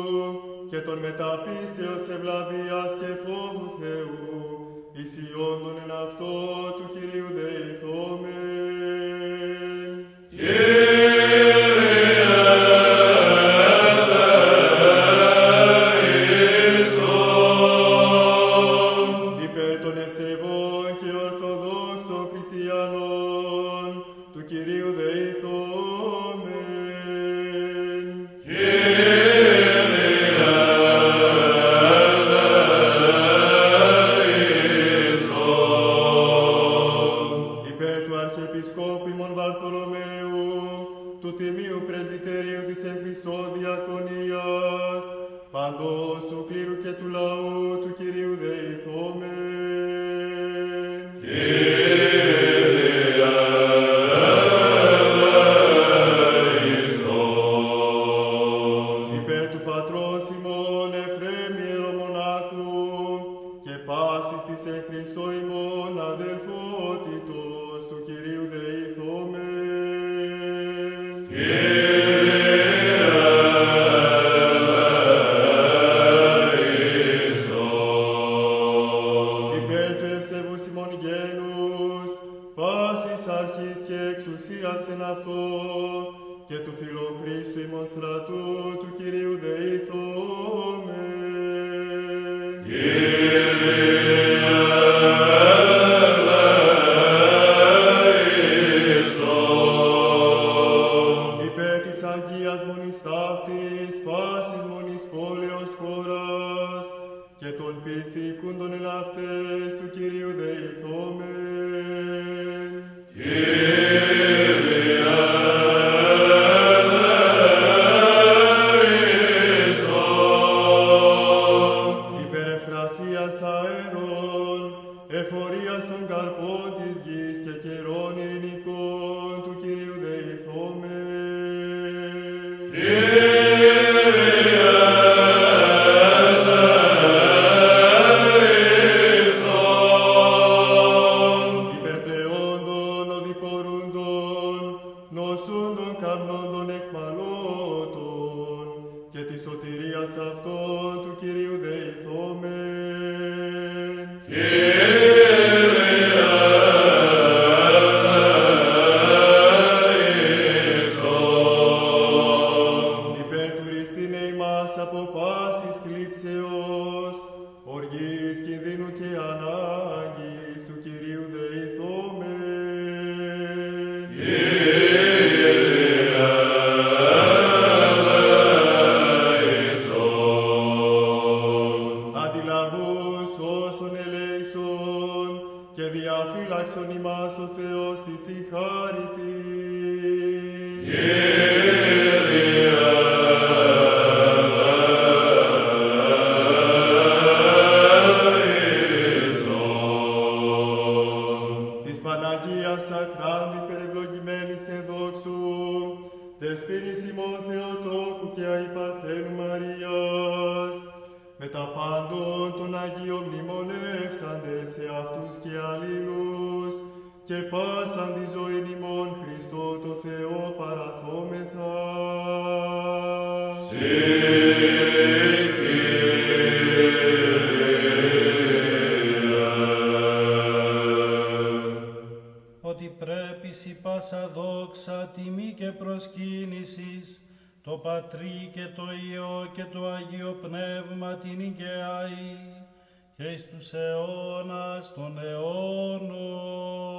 και των μεταπίστεως ευλαβίας και φόβου Θεού, ισιόντων εν αυτό του Κυρίου δεηθόμεν. Υπέρ των ευσεβών και ορθοδόξων χριστιανών του Κυρίου δεηθόμεν. Υπέρ του Αρχιεπισκόπου ημών Βαρθολομαίου, του Τιμίου Πρεσβυτερίου της εν Χριστώ Διακονίας, παντός του κλήρου και του λαού του Κυρίου δεηθόμεν. Υπέρ του Πατρός ημών Εφραίμ Ιερομονάχου και πάσης της εν Χριστώ ημών αδελφότητος του Κυρίου δεηθόμεν. Υπέρ του ευσεβούς ημών γένους, πάσης αρχής και εξουσίας εν αυτό, και του Φιλοχρίστου ημών στρατού του Κυρίου δεηθόμεν. Υπέρ της Αγίας Μονής ταύτης, πάσης μονής πόλεως χώρας, και των πιστικούντων εν αυτές του Κυρίου δεηθόμεν. Υπέρ ευκρασίας αέρων, εφορίας των καρπών της γης και καιρών ειρηνικών του Κυρίου δεηθόμεν. Υπερπλεόντων οδηπορούντων, νοσούντων καπνόντων εκμαλώτων, και της σωτηρίας αυτών του Κυρίου δεηθόμεν. Υπέρ του ρηστίνε ημάς από πάσης θλίψεως, οργής, κινδύνου και ανάγκης του Κυρίου δεηθόμεν. Αντιλαβούς όσων ελέησον και διαφύλαξον ημάς ο Θεός εις η χάρητη. Της Παναγίας Ακράντη περιευλογημένης εν δόξου, δεσποίνης ημών Θεοτόκου και αϊπαρθένου Μαρίας, με τα πάντων των Αγίων μνημονεύσαντες σε αυτούς και αλλήλους, και πάσαν τη ζωήν ημών Χριστό το Θεό παραθόμεθα. Ότι πρέπει η πάσα δόξα, τιμή και προσκύνησης, το Πατρί και το Υιό και το Αγίο Πνεύμα την οικαιαή, και εις τους αιώνας των αιώνων.